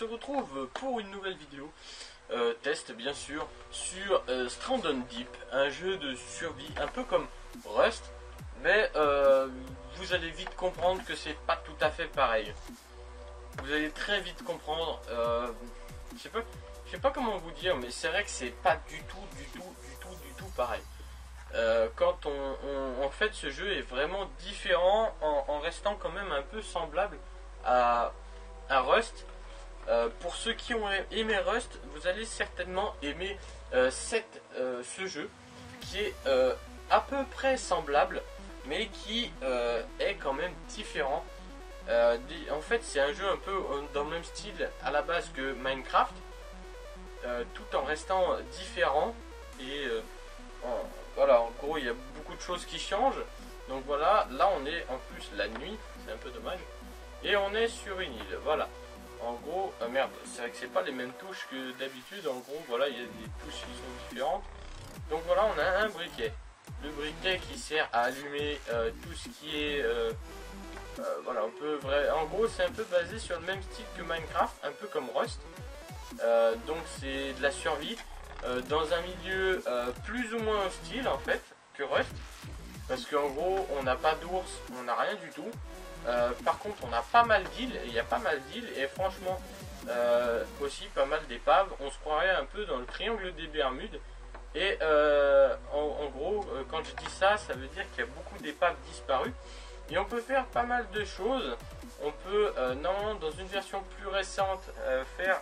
se retrouve pour une nouvelle vidéo test bien sûr sur Stranded Deep, un jeu de survie un peu comme Rust, mais vous allez vite comprendre que c'est pas tout à fait pareil. Vous allez très vite comprendre, je sais pas comment vous dire, mais c'est vrai que c'est pas du tout pareil. Quand en fait ce jeu est vraiment différent en restant quand même un peu semblable à Rust. Pour ceux qui ont aimé Rust, vous allez certainement aimer ce jeu qui est à peu près semblable mais qui est quand même différent. En fait c'est un jeu un peu dans le même style à la base que Minecraft, tout en restant différent et voilà, en gros il y a beaucoup de choses qui changent. Donc voilà, là on est en plus la nuit, c'est un peu dommage, et on est sur une île, voilà. En gros, merde, c'est vrai que c'est pas les mêmes touches que d'habitude. En gros, voilà, il y a des touches qui sont différentes. Donc voilà, on a un briquet. Le briquet qui sert à allumer tout ce qui est... voilà, un peu vrai. En gros, c'est un peu basé sur le même style que Minecraft, un peu comme Rust. Donc c'est de la survie dans un milieu plus ou moins hostile en fait que Rust. Parce qu'en gros, on n'a pas d'ours, on n'a rien du tout. Par contre on a pas mal d'îles, il y a pas mal d'îles et franchement aussi pas mal d'épaves. On se croirait un peu dans le triangle des Bermudes. Et en gros quand je dis ça, ça veut dire qu'il y a beaucoup d'épaves disparues. Et on peut faire pas mal de choses. On peut normalement dans une version plus récente faire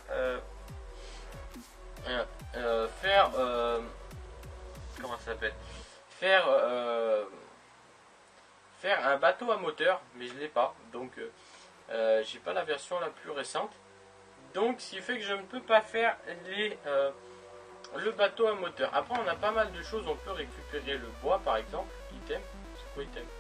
comment ça s'appelle, faire un bateau à moteur, mais je l'ai pas, donc j'ai pas la version la plus récente, donc ce qui fait que je ne peux pas faire le bateau à moteur. Après on a pas mal de choses, on peut récupérer le bois par exemple, item, c'est quoi item,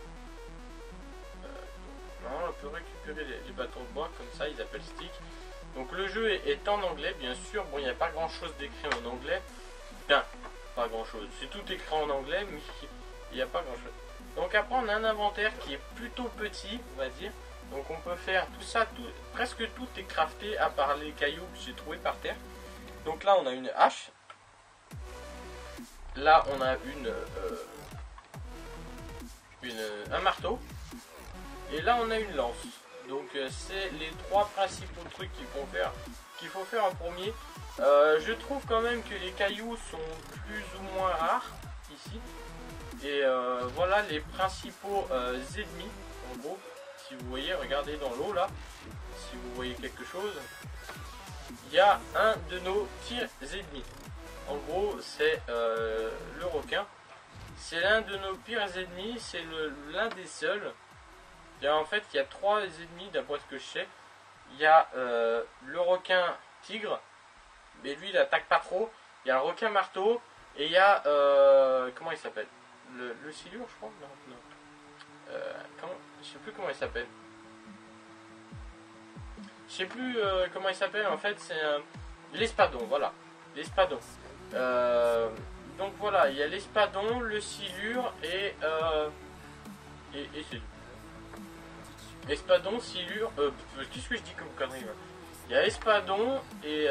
non, on peut récupérer les bâtons de bois comme ça, ils appellent stick. Donc le jeu est en anglais bien sûr, bon il n'y a pas grand chose d'écrit en anglais, ben pas grand chose, c'est tout écrit en anglais mais il n'y a pas grand chose. Donc après on a un inventaire qui est plutôt petit, on va dire. Donc on peut faire tout ça, presque tout est crafté à part les cailloux que j'ai trouvé par terre. Donc là on a une hache. Là on a un marteau. Et là on a une lance. Donc c'est les trois principaux trucs qu'il faut faire en premier. Je trouve quand même que les cailloux sont plus ou moins rares ici. Et voilà les principaux ennemis. En gros, si vous voyez, regardez dans l'eau là, si vous voyez quelque chose, il y a un de nos pires ennemis. En gros, c'est le requin. C'est l'un de nos pires ennemis, c'est l'un des seuls. En fait, il y a trois ennemis d'après ce que je sais. Il y a le requin tigre, mais lui il attaque pas trop. Il y a le requin marteau et il y a comment il s'appelle, le silure je crois, non. Je sais plus comment il s'appelle. Je sais plus comment il s'appelle en fait, c'est l'espadon, voilà, l'espadon. Donc voilà, il y a l'espadon, le silure et c'est tout. Espadon, silure, qu'est-ce que je dis comme connerie là. Il y a espadon et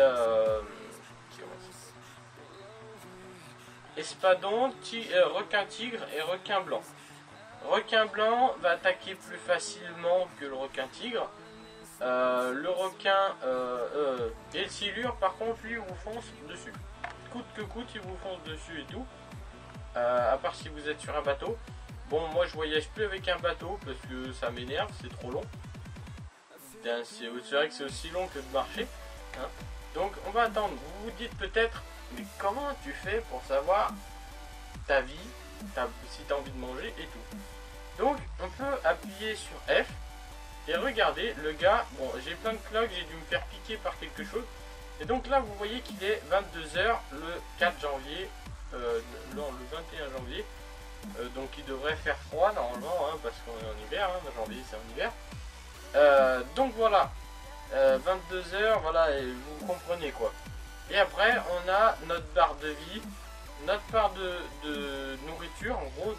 espadon, requin tigre et requin blanc. Requin blanc va attaquer plus facilement que le requin tigre. Le requin et le silure par contre lui vous fonce dessus. Coûte que coûte il vous fonce dessus et tout. À part si vous êtes sur un bateau. Bon, moi je voyage plus avec un bateau parce que ça m'énerve, c'est trop long. C'est vrai que c'est aussi long que de marcher. Hein. Donc on va attendre. Vous vous dites peut-être, mais comment tu fais pour savoir ta vie, si tu as envie de manger et tout. Donc on peut appuyer sur F et regardez le gars. Bon, j'ai plein de cloques, j'ai dû me faire piquer par quelque chose. Et donc là vous voyez qu'il est 22 h le 4 janvier, non le 21 janvier. Donc il devrait faire froid normalement hein, parce qu'on est en hiver, hein, janvier c'est en hiver. Donc voilà, 22 h, voilà, et vous comprenez quoi. Et après on a notre barre de vie, notre barre de nourriture en gros,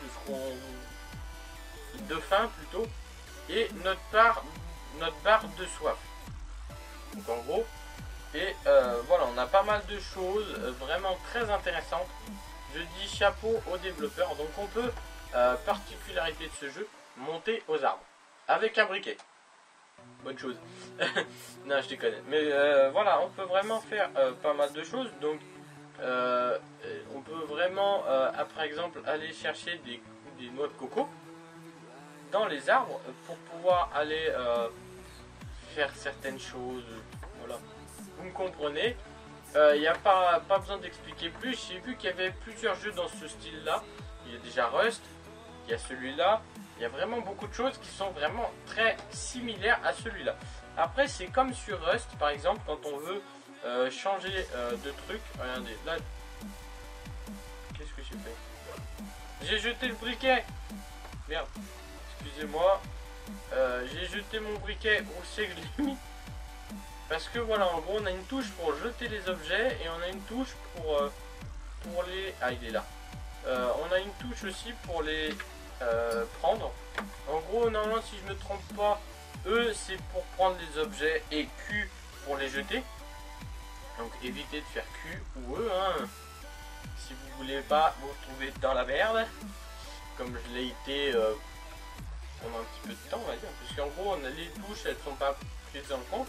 de faim plutôt, et notre barre de soif. Donc en gros, et voilà, on a pas mal de choses vraiment très intéressantes. Je dis chapeau aux développeurs. Donc on peut, particularité de ce jeu, monter aux arbres avec un briquet. Bonne chose. Non, je déconne. Mais voilà, on peut vraiment faire pas mal de choses. Donc on peut vraiment, par exemple, aller chercher des noix de coco dans les arbres pour pouvoir aller faire certaines choses. Voilà, vous me comprenez. Il n'y a pas besoin d'expliquer plus. J'ai vu qu'il y avait plusieurs jeux dans ce style là. Il y a déjà Rust, il y a celui-là. Il y a vraiment beaucoup de choses qui sont vraiment très similaires à celui-là. Après, c'est comme sur Rust par exemple, quand on veut changer de truc. Regardez là, qu'est-ce que j'ai fait? J'ai jeté le briquet. Merde, excusez-moi. J'ai jeté mon briquet. Où c'est que je l'ai mis? Parce que voilà, en gros, on a une touche pour jeter les objets et on a une touche pour les... Ah, il est là. On a une touche aussi pour les prendre. En gros, normalement, si je me trompe pas, E, c'est pour prendre les objets et Q pour les jeter. Donc, évitez de faire Q ou E, hein. Si vous voulez pas vous retrouver dans la merde, comme je l'ai été pendant un petit peu de temps, on va dire. Parce qu'en gros, on a les touches, elles sont pas prises en compte.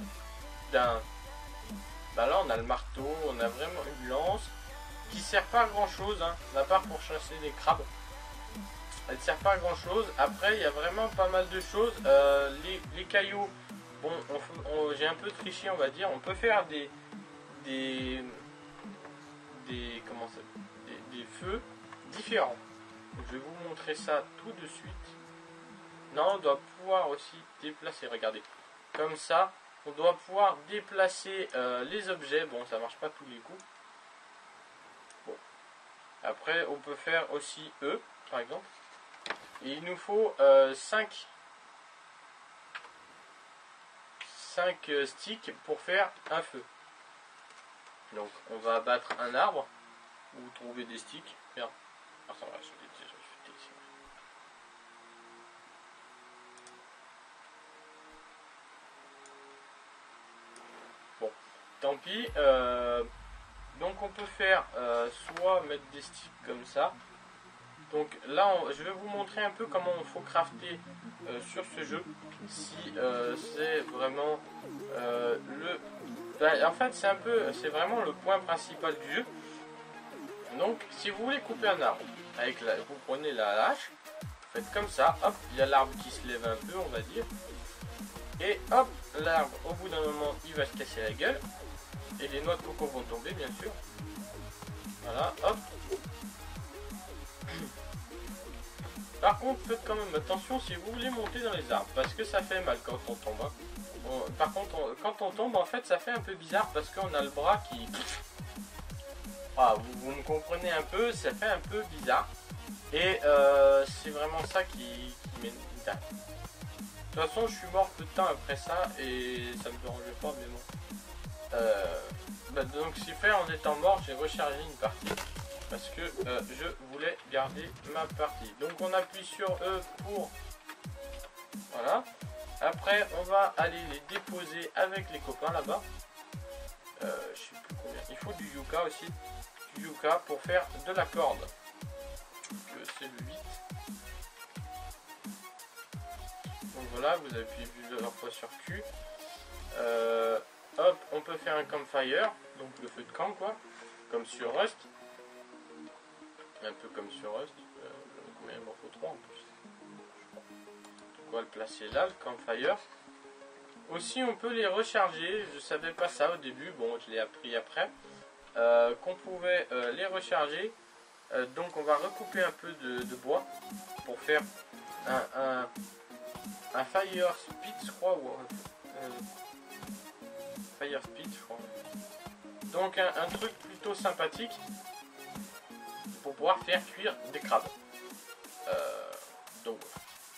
Bah là on a le marteau, on a vraiment une lance qui sert pas à grand chose, hein, à part pour chasser les crabes. Elle sert pas à grand chose. Après il y a vraiment pas mal de choses. Les cailloux, bon, j'ai un peu triché, on va dire. On peut faire des comment ça, des feux différents. Donc, je vais vous montrer ça tout de suite. Non, on doit pouvoir aussi déplacer. Regardez, comme ça. On doit pouvoir déplacer les objets. Bon, ça marche pas tous les coups. Bon. Après, on peut faire aussi E, par exemple. Et il nous faut 5 sticks pour faire un feu. Donc, on va abattre un arbre ou trouver des sticks. Merde. Attends, là, tant pis. Donc on peut faire soit mettre des sticks comme ça. Donc là je vais vous montrer un peu comment il faut crafter sur ce jeu. Si c'est vraiment en fait c'est vraiment le point principal du jeu. Donc si vous voulez couper un arbre avec vous prenez la hache, faites comme ça, hop, il y a l'arbre qui se lève un peu, on va dire. Et hop, l'arbre au bout d'un moment il va se casser la gueule. Et les noix de coco vont tomber, bien sûr. Voilà, hop. Par contre, faites quand même attention si vous voulez monter dans les arbres, parce que ça fait mal quand on tombe. Hein. Par contre, quand on tombe, en fait, ça fait un peu bizarre, parce qu'on a le bras qui... Ah, vous me comprenez un peu, ça fait un peu bizarre. Et c'est vraiment ça qui m'énerve. De toute façon, je suis mort peu de temps après ça, et ça me dérangeait pas, mais bon. Donc c'est fait, en étant mort, j'ai rechargé une partie parce que je voulais garder ma partie. Donc on appuie sur E pour voilà. Après on va aller les déposer avec les copains là-bas. Je sais plus combien. Il faut du yucca aussi, du yucca pour faire de la corde. C'est le 8. Donc voilà, vous appuyez plusieurs fois sur Q. Hop, on peut faire un campfire, donc le feu de camp quoi, comme sur Rust. Un peu comme sur Rust. Combien il m'en faut 3 en plus. On va le placer là, le campfire. Aussi on peut les recharger, je savais pas ça au début, bon je l'ai appris après. Qu'on pouvait les recharger. Donc on va recouper un peu de bois pour faire un fire speed je crois. Fire speed je crois. Donc un truc plutôt sympathique pour pouvoir faire cuire des crabes. Donc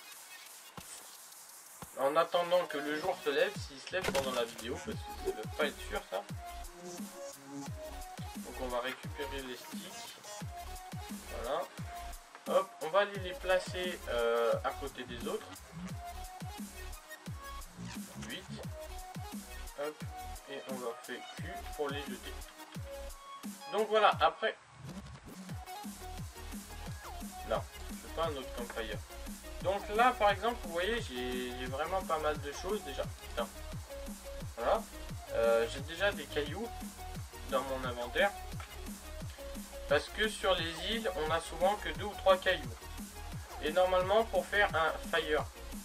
en attendant que le jour se lève, s'il se lève pendant la vidéo, parce que ça ne peut pas être sûr ça. Donc on va récupérer les sticks. Voilà. Hop, on va aller les placer à côté des autres. 8. Hop. Et on leur fait Q pour les jeter. Donc voilà, après... Non, c'est pas un autre campfire. Donc là, par exemple, vous voyez, j'ai vraiment pas mal de choses déjà. Putain. Voilà. J'ai déjà des cailloux dans mon inventaire. Parce que sur les îles, on a souvent que 2 ou 3 cailloux. Et normalement, pour faire un fire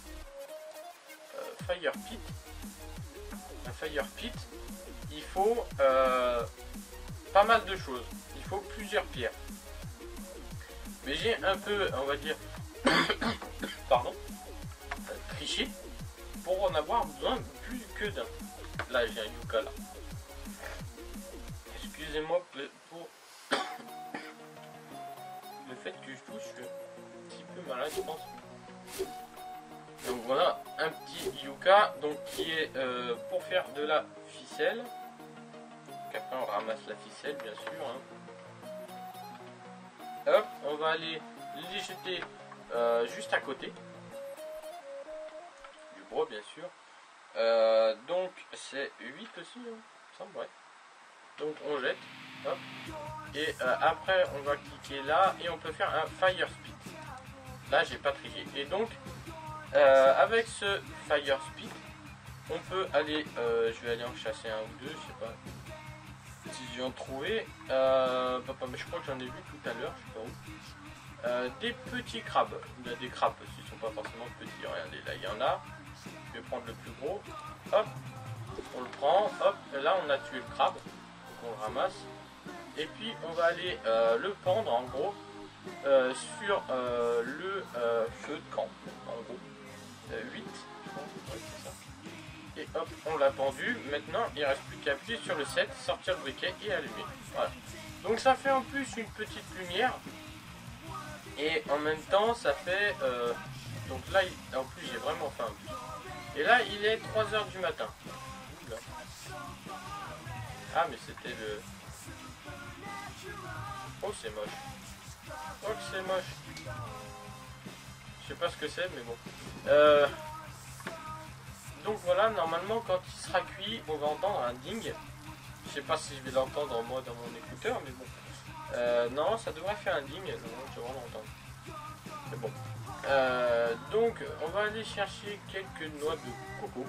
pit, il faut pas mal de choses. Il faut plusieurs pierres. Mais j'ai un peu, on va dire, pardon, triché pour en avoir besoin plus que d'un. Là, j'ai un yucca là. Excusez-moi pour le fait que je touche, je suis un petit peu malade, je pense. Donc voilà, un petit yucca donc qui est pour faire de la ficelle. Donc après on ramasse la ficelle bien sûr. Hein. Hop, on va aller les jeter juste à côté du bois bien sûr. Donc c'est 8 aussi, hein, ça me semble, ouais. Donc on jette, hop. Et après on va cliquer là et on peut faire un fire spit. Là j'ai pas trié. Et donc avec ce fire spit, on peut aller, je vais aller en chasser un ou deux, je sais pas si j'ai en trouvé. Mais je crois que j'en ai vu tout à l'heure, je sais pas où. Des petits crabes. Il y a des crabes, ils sont pas forcément petits. Regardez, là il y en a. Je vais prendre le plus gros. Hop, on le prend. Hop, et là on a tué le crabe. Donc on le ramasse. Et puis on va aller le pendre en gros sur le feu de camp. En gros. 8, je pense, ouais, c'est ça. Et hop, on l'a pendu. Maintenant, il ne reste plus qu'à appuyer sur le 7, sortir le briquet et allumer. Voilà. Donc ça fait en plus une petite lumière. Et en même temps, ça fait... donc là, en plus, j'ai vraiment faim. Et là, il est 3 h du matin. Oula. Ah, mais c'était le... Oh, c'est moche. Oh, que c'est moche. Je sais pas ce que c'est, mais bon. Donc voilà, normalement quand il sera cuit, on va entendre un ding. Je sais pas si je vais l'entendre moi dans mon écouteur, mais bon. Non, ça devrait faire un ding, non, je vais vraiment l'entendre. Mais bon. Donc on va aller chercher quelques noix de coco.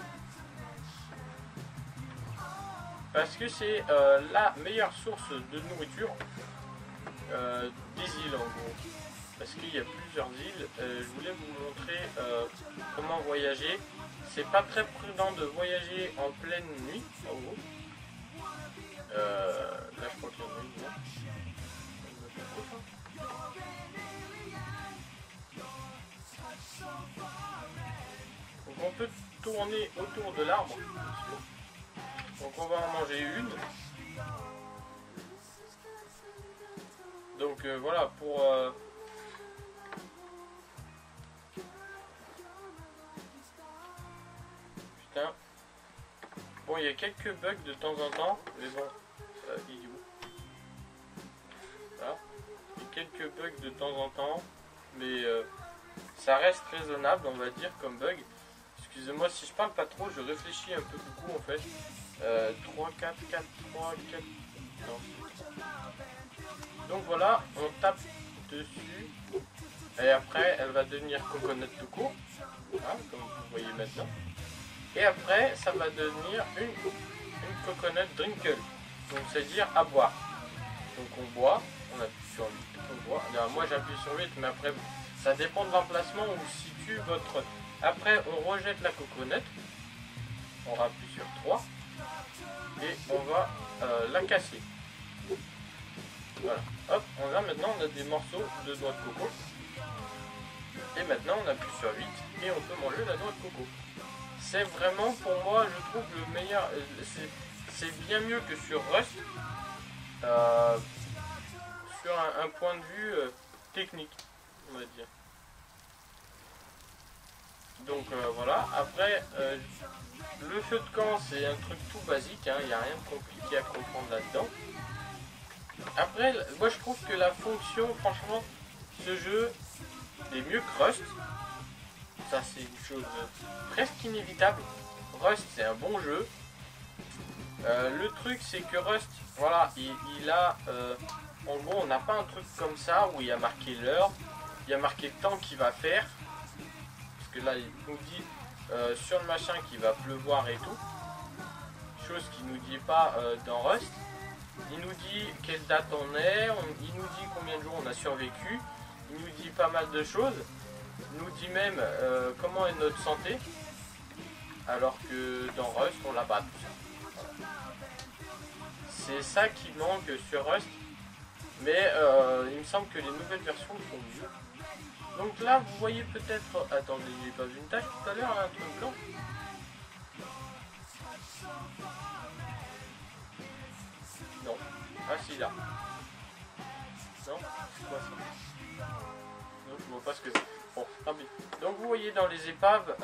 Parce que c'est la meilleure source de nourriture des îles en gros. Parce qu'il y a plusieurs îles. Je voulais vous montrer comment voyager. C'est pas très prudent de voyager en pleine nuit, en gros. Là je crois qu'il y en a une. Donc on peut tourner autour de l'arbre. Donc on va en manger une. Donc voilà pour... Putain. Bon, il y a quelques bugs de temps en temps, mais bon, il est où? Voilà. Il y a quelques bugs de temps en temps, mais ça reste raisonnable, on va dire, comme bug. Excusez-moi si je parle pas trop, je réfléchis un peu beaucoup en fait. 3, 4, 4, 3, 4... Non. Donc voilà, on tape dessus. Et après, elle va devenir coconut tout court. Voilà, comme vous voyez maintenant. Et après, ça va devenir une coconut drinkle. Donc c'est-à-dire à boire. Donc on boit, on appuie sur 8, on boit. Alors, moi j'appuie sur 8, mais après, ça dépend de l'emplacement où se situe votre... Après, on rejette la coconut. On appuie sur 3. Et on va la casser. Voilà. Hop, maintenant on a des morceaux de noix de coco. Et maintenant on appuie sur 8 et on peut manger la noix de coco. C'est vraiment pour moi, je trouve, le meilleur. C'est bien mieux que sur Rust. Sur un point de vue technique, on va dire. Donc voilà. Après, le feu de camp, c'est un truc tout basique. Hein, il n'y a rien de compliqué à comprendre là-dedans. Après, moi je trouve que la fonction, franchement, ce jeu est mieux que Rust. Ça c'est une chose presque inévitable. Rust c'est un bon jeu. Le truc c'est que Rust, voilà, il a, en gros on n'a pas un truc comme ça où il y a marqué l'heure, il y a marqué le temps qu'il va faire, parce que là il nous dit sur le machin qu'il va pleuvoir et tout, chose qu'il nous dit pas dans Rust. Il nous dit quelle date on est, il nous dit combien de jours on a survécu, il nous dit pas mal de choses, il nous dit même comment est notre santé, alors que dans Rust on l'a pas tout ça. Voilà. C'est ça qui manque sur Rust, mais il me semble que les nouvelles versions sont mieux. Donc là vous voyez peut-être, attendez, j'ai pas vu une tâche tout à l'heure, un truc blanc. Non. Ah si, là. Non, c'est quoi ça? Non, je vois pas ce que c'est. Bon, tant pis. Donc vous voyez dans les épaves,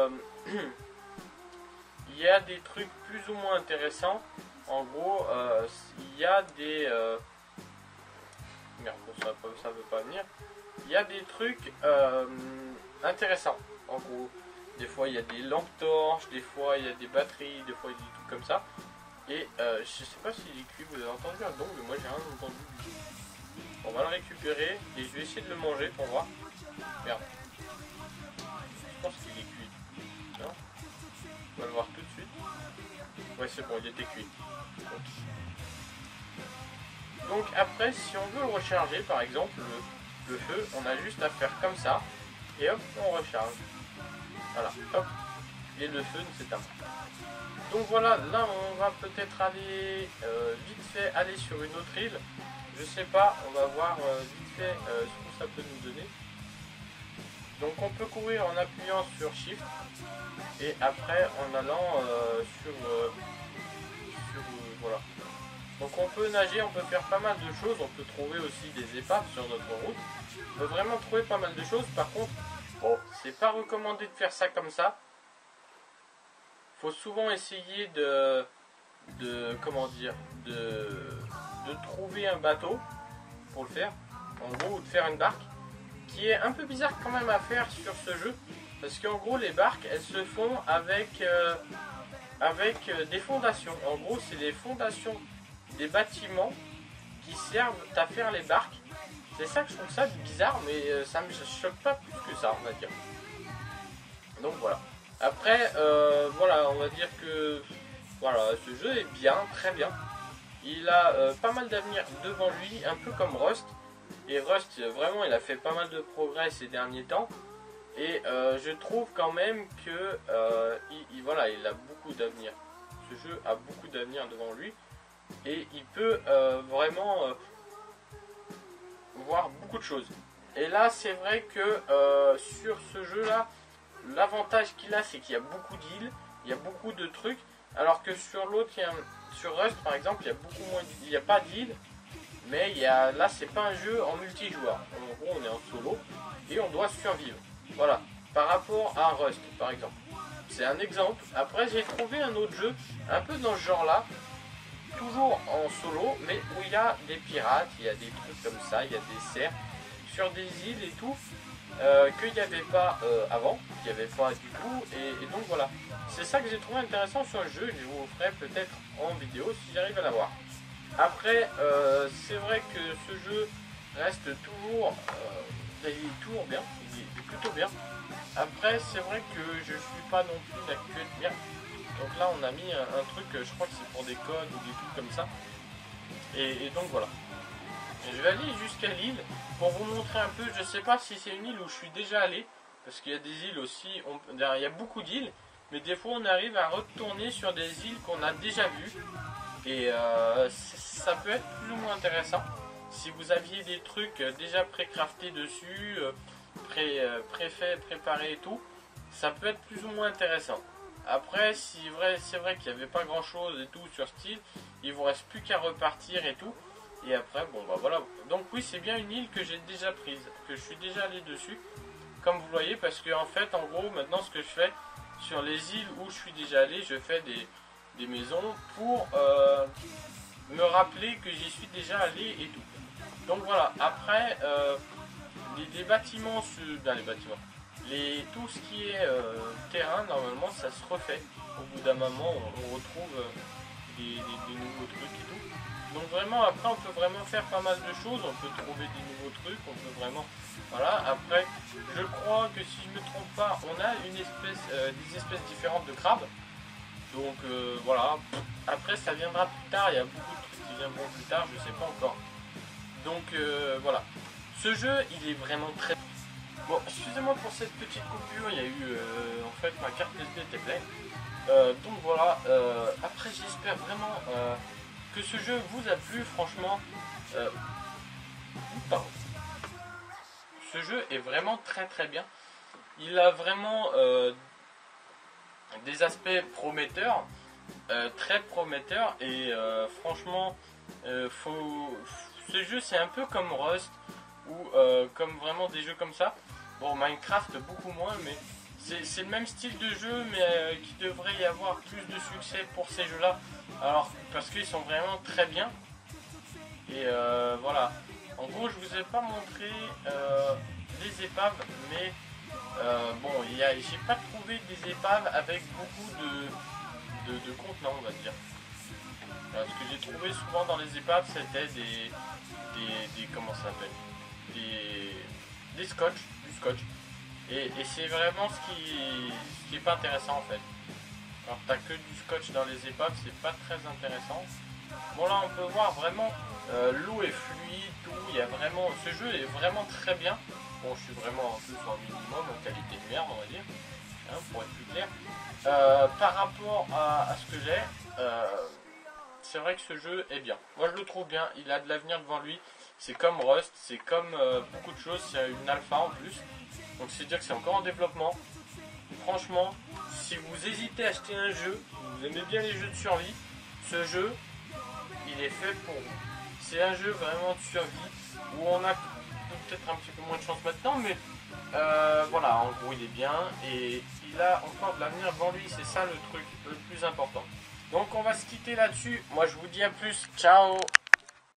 il y a des trucs plus ou moins intéressants. En gros, il y a des... Merde, ça veut pas venir. Il y a des trucs intéressants. En gros, des fois il y a des lampes torches, des fois il y a des batteries, des fois il y a des trucs comme ça. Et je sais pas si les cuits, vous avez entendu un don, mais moi j'ai rien entendu du tout. On va le récupérer et je vais essayer de le manger pour voir. Merde. Je pense qu'il est cuit. Non? On va le voir tout de suite. Ouais, c'est bon, il était cuit. Donc après, si on veut le recharger, par exemple, le feu, on a juste à faire comme ça. Et hop, on recharge. Voilà, hop. Et le feu ne s'éteint pas. Donc voilà, là on va peut-être aller vite fait aller sur une autre île. Je sais pas, on va voir vite fait ce que ça peut nous donner. Donc on peut courir en appuyant sur Shift et après en allant voilà. Donc on peut nager, on peut faire pas mal de choses, on peut trouver aussi des épaves sur notre route. On peut vraiment trouver pas mal de choses. Par contre, bon, c'est pas recommandé de faire ça comme ça. Faut souvent essayer de trouver un bateau pour le faire, en gros, ou de faire une barque, qui est un peu bizarre quand même à faire sur ce jeu, parce qu'en gros les barques elles se font avec des fondations. En gros c'est les fondations des bâtiments qui servent à faire les barques. C'est ça que je trouve ça bizarre, mais ça me choque pas plus que ça, on va dire. Donc voilà. Après, voilà, on va dire que voilà, ce jeu est bien, très bien. Il a pas mal d'avenir devant lui, un peu comme Rust. Et Rust, vraiment, il a fait pas mal de progrès ces derniers temps. Et je trouve quand même que voilà, il a beaucoup d'avenir. Ce jeu a beaucoup d'avenir devant lui. Et il peut vraiment voir beaucoup de choses. Et là, c'est vrai que sur ce jeu-là, l'avantage qu'il a, c'est qu'il y a beaucoup d'îles, il y a beaucoup de trucs, alors que sur l'autre, sur Rust par exemple, il y a beaucoup moins, il n'y a pas d'îles, mais là c'est pas un jeu en multijoueur. En gros, on est en solo et on doit survivre. Voilà, par rapport à Rust par exemple. C'est un exemple. Après, j'ai trouvé un autre jeu un peu dans ce genre-là, toujours en solo, mais où il y a des pirates, il y a des trucs comme ça, il y a des cerfs sur des îles et tout. Qu'il n'y avait pas avant, qu'il n'y avait pas du tout, et donc voilà. C'est ça que j'ai trouvé intéressant sur le jeu, je vous ferai peut-être en vidéo si j'arrive à l'avoir. Après, c'est vrai que ce jeu reste toujours, il est toujours bien, il est plutôt bien. Après, c'est vrai que je suis pas non plus l'actuel bien. Donc là, on a mis un truc, je crois que c'est pour des codes ou des trucs comme ça. Et donc voilà. Je vais aller jusqu'à l'île pour vous montrer un peu. Je sais pas si c'est une île où je suis déjà allé, parce qu'il y a des îles aussi, il y a beaucoup d'îles, mais des fois on arrive à retourner sur des îles qu'on a déjà vues, et ça peut être plus ou moins intéressant. Si vous aviez des trucs déjà pré-craftés dessus, préfaits, préparés et tout, ça peut être plus ou moins intéressant. Après, c'est vrai qu'il n'y avait pas grand chose et tout sur cette île, il vous reste plus qu'à repartir et tout. Et après, bon bah voilà. Donc oui, c'est bien une île que j'ai déjà prise, que je suis déjà allé dessus, comme vous voyez, parce que en fait, en gros, maintenant ce que je fais sur les îles où je suis déjà allé, je fais des maisons pour me rappeler que j'y suis déjà allé et tout. Donc voilà. Après, les bâtiments, tout ce qui est terrain, normalement, ça se refait. Au bout d'un moment, on retrouve des nouveaux trucs et tout. Donc vraiment après on peut vraiment faire pas mal de choses, on peut trouver des nouveaux trucs, on peut vraiment... Voilà, après je crois que si je me trompe pas, on a une espèce, des espèces différentes de crabes. Donc voilà, après ça viendra plus tard, il y a beaucoup de trucs qui viendront plus tard, je sais pas encore. Donc voilà, ce jeu il est vraiment très... Bon, excusez-moi pour cette petite coupure, il y a eu en fait ma carte SD était pleine. Donc voilà, après j'espère vraiment que ce jeu vous a plu, franchement. Pardon. Ce jeu est vraiment très très bien. Il a vraiment des aspects prometteurs, très prometteurs, et franchement, ce jeu c'est un peu comme Rust, ou comme vraiment des jeux comme ça. Bon, Minecraft beaucoup moins, mais c'est le même style de jeu, mais qui devrait y avoir plus de succès pour ces jeux-là. Alors, parce qu'ils sont vraiment très bien. Et voilà. En gros, je vous ai pas montré les épaves, mais bon, j'ai pas trouvé des épaves avec beaucoup de contenants, on va dire. Ce que j'ai trouvé souvent dans les épaves, c'était des comment ça s'appelle, des scotch, du scotch. Et c'est vraiment ce qui est pas intéressant en fait. Alors t'as que du scotch dans les épaves, c'est pas très intéressant. Bon là on peut voir vraiment l'eau est fluide, tout, il y a vraiment, ce jeu est vraiment très bien. Bon, je suis vraiment en plus en minimum en qualité de merde, on va dire, hein, pour être plus clair. Par rapport à ce que j'ai, c'est vrai que ce jeu est bien. Moi je le trouve bien, il a de l'avenir devant lui. C'est comme Rust, c'est comme beaucoup de choses, c'est une alpha en plus. Donc c'est dire que c'est encore en développement. Franchement, si vous hésitez à acheter un jeu, vous aimez bien les jeux de survie, ce jeu, il est fait pour vous. C'est un jeu vraiment de survie où on a peut-être un petit peu moins de chance maintenant, mais voilà, en gros il est bien et il a encore de l'avenir devant lui, c'est ça le truc le plus important. Donc on va se quitter là-dessus. Moi je vous dis à plus, ciao.